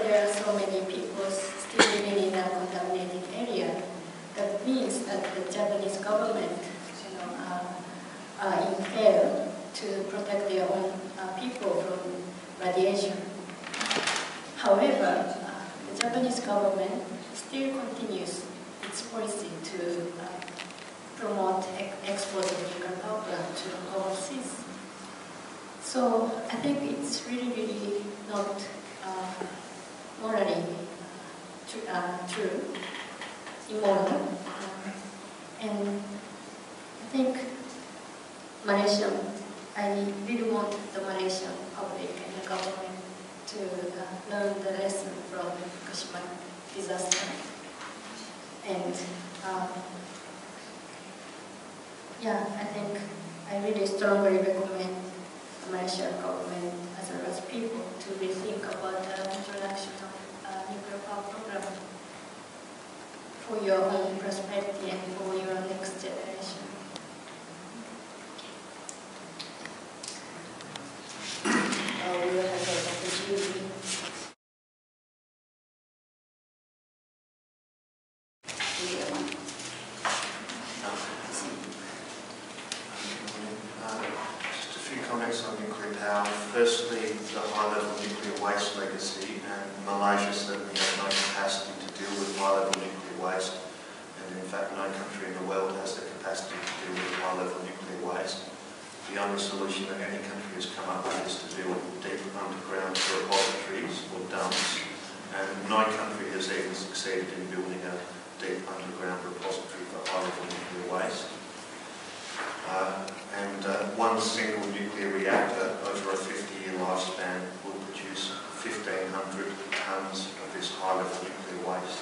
there are so many people still living in a contaminated area, that means that the Japanese government, are in fail to protect their own people from radiation. However, the Japanese government still continues its policy to promote export of nuclear power plant to overseas. So I think it's really not morally true, immoral, and I think I really want the Malaysian public and the government to learn the lesson from Fukushima disaster. And I think I really strongly recommend the Malaysian government as well as people to rethink about the introduction of nuclear power program for your own prosperity and for your next generation. We will have an opportunity. Just a few comments on nuclear power. Firstly, the high-level nuclear waste legacy, and Malaysia certainly has no capacity to deal with high-level nuclear waste, and in fact no country in the world has the capacity to deal with high-level nuclear waste. The only solution that any country has come up with is to build deep underground repositories or dumps, and no country has even succeeded in building a deep underground repository for high-level nuclear waste. One single nuclear reactor over a 50-year lifespan will produce 1,500 tonnes of this high-level nuclear waste.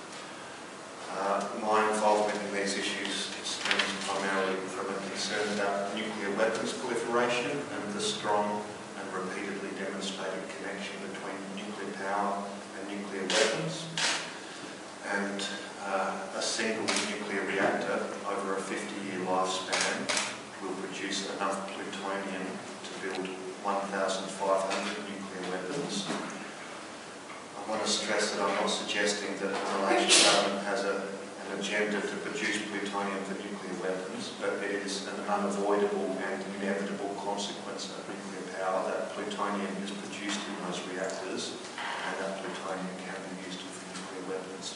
My involvement in these issues stems primarily from a concern about nuclear weapons proliferation and the strong and repeatedly demonstrated connection between nuclear power and nuclear weapons. And a single nuclear reactor over a 50-year lifespan will produce enough plutonium to build 1,500 nuclear weapons. I want to stress that I'm not suggesting that the Malaysian government has an agenda to produce plutonium for nuclear weapons, but it is an unavoidable and inevitable consequence of nuclear power that plutonium is produced in those reactors, and that plutonium can be used for nuclear weapons.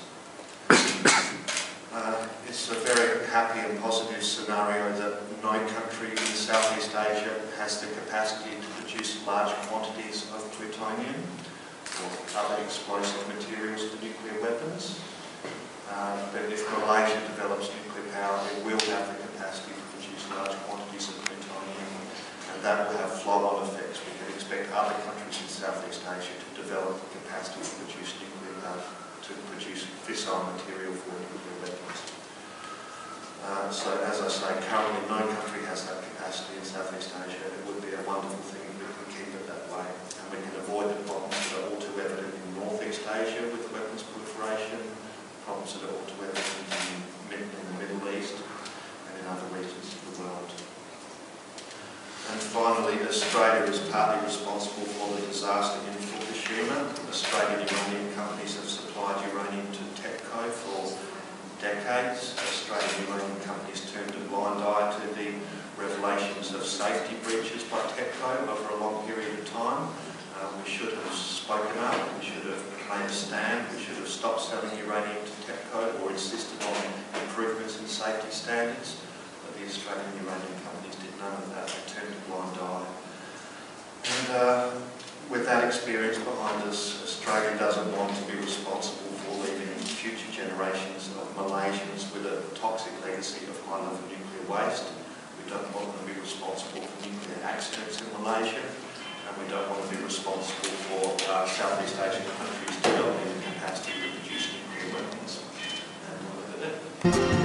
It's a very happy and positive scenario that no country in Southeast Asia has the capacity to produce large quantities of plutonium or other explosive materials for nuclear weapons. But if Malaysia develops nuclear power, it will have the capacity to produce large quantities of plutonium, and that will have flow-on effects. We can expect other countries in Southeast Asia to develop the capacity to produce nuclear power, to produce fissile material for nuclear weapons. So as I say, currently no country has that capacity in Southeast Asia. It would be a wonderful thing if we can keep it that way, and we can avoid the problems that are all too evident in Northeast Asia with weapons proliferation, problems that are all too evident in the Middle East and in other regions of the world. And finally, Australia is partly responsible for the disaster in Fukushima. Australian uranium companies have supplied uranium to TEPCO for decades. Australian uranium companies turned a blind eye to the revelations of safety breaches by TEPCO over a long period of time. We should have spoken up, we should have made a stand, we should have stopped selling uranium to TEPCO or insisted on improvements in safety standards. But the Australian uranium companies did none of that, they turned a blind eye. And with that experience behind us, Australia doesn't want to be responsible for leaving future generations of Malaysians with a toxic legacy of high-level nuclear waste. We don't want to be responsible for nuclear accidents in Malaysia, and we don't want to be responsible for Southeast Asian countries developing the capacity to produce nuclear weapons. And we'll look at it.